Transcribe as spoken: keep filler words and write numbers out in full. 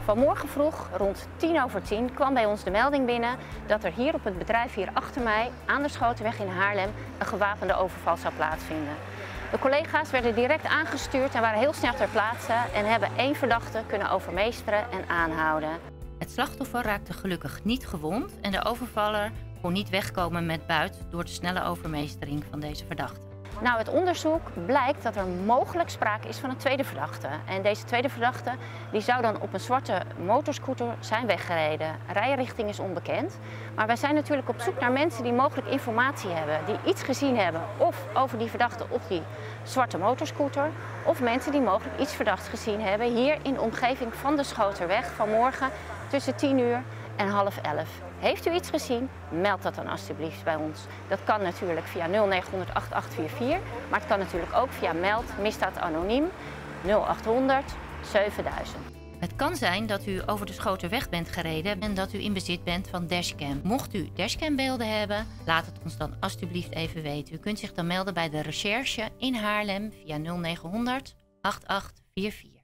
Vanmorgen vroeg, rond tien over tien, kwam bij ons de melding binnen dat er hier op het bedrijf hier achter mij, aan de Schotenweg in Haarlem, een gewapende overval zou plaatsvinden. De collega's werden direct aangestuurd en waren heel snel ter plaatse en hebben één verdachte kunnen overmeesteren en aanhouden. Het slachtoffer raakte gelukkig niet gewond en de overvaller kon niet wegkomen met buit door de snelle overmeestering van deze verdachte. Nou, het onderzoek blijkt dat er mogelijk sprake is van een tweede verdachte. En deze tweede verdachte die zou dan op een zwarte motorscooter zijn weggereden. Rijrichting is onbekend. Maar wij zijn natuurlijk op zoek naar mensen die mogelijk informatie hebben. Die iets gezien hebben of over die verdachte op die zwarte motorscooter. Of mensen die mogelijk iets verdachts gezien hebben hier in de omgeving van de Schoterweg vanmorgen tussen tien uur en half elf. Heeft u iets gezien? Meld dat dan alstublieft bij ons. Dat kan natuurlijk via nul negen honderd acht acht vier vier, maar het kan natuurlijk ook via meld misdaad anoniem nul achthonderd zevenduizend. Het kan zijn dat u over de Schoterweg bent gereden en dat u in bezit bent van dashcam. Mocht u dashcambeelden hebben, laat het ons dan alstublieft even weten. U kunt zich dan melden bij de recherche in Haarlem via nul negen honderd acht acht vier vier.